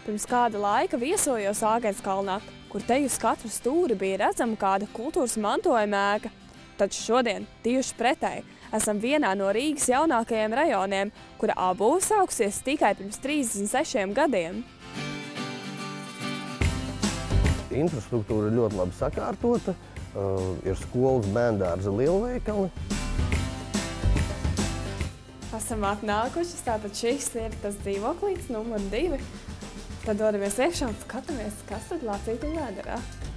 Pirms kāda laika viesojos Āgenskalnā, kur te uz katru stūri bija redzama kāda kultūras mantojuma ēka. Taču šodien, tieši pretēji, esam vienā no Rīgas jaunākajiem rajoniem, kura apbūve sākusies tikai pirms 36 gadiem. Infrastruktūra ir ļoti labi sakārtota, ir skolas, bērndārza, lielveikali. Esam atnākuši, tātad šis ir tas dzīvoklīts numur 2. Tad dodamies iekšā un skatāmies, kas tad Lacītim vēderā.